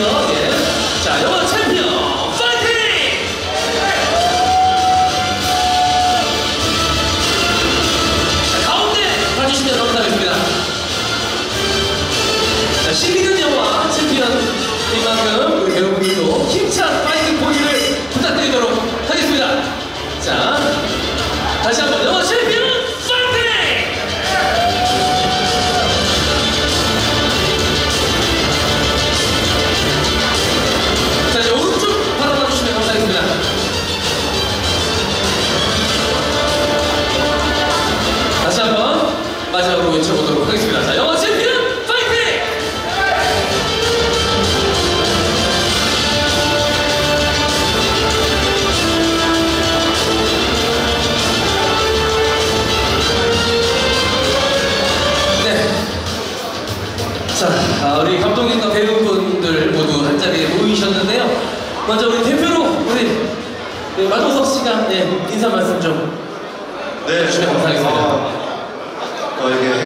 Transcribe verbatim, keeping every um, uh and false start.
예. 자, 영화 챔피언 파이팅! 자, 가운데 봐주시면 감사하겠습니다. 자, 신비는 영화 챔피언인 만큼 우리 배우분들도 힘찬 파이팅 보기를 부탁드리도록 하겠습니다. 자, 다시 한번 영화 챔피언 파이팅! 자, 이제 오른쪽 바라봐 주시면 감사하겠습니다. 다시 한번 마지막으로 외쳐보도록 하겠습니다. 자, 영화 챔피언 파이팅! 네. 자, 아, 우리 감독님과 배우분들 모두 한 자리에 모이셨는데요. 먼저 우리 대표로 우리 네, 마동석 씨가 네, 인사 말씀 좀 네, 해주시면 감사하겠습니다. 어, 어, 이게